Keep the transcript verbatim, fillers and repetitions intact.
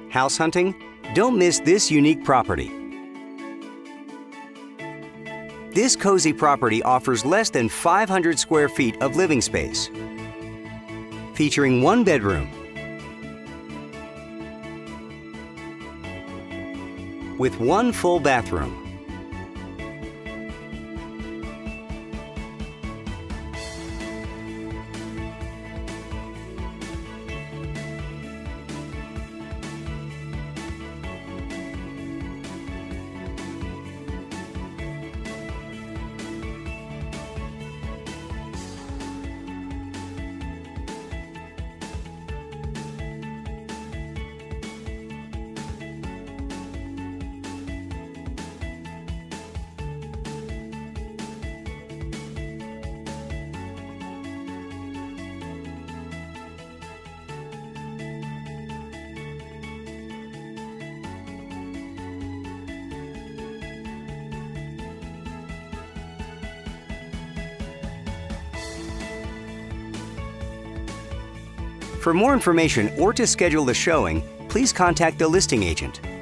House hunting? Don't miss this unique property. This cozy property offers less than five hundred square feet of living space, featuring one bedroom with one full bathroom. For more information or to schedule a showing, please contact the listing agent.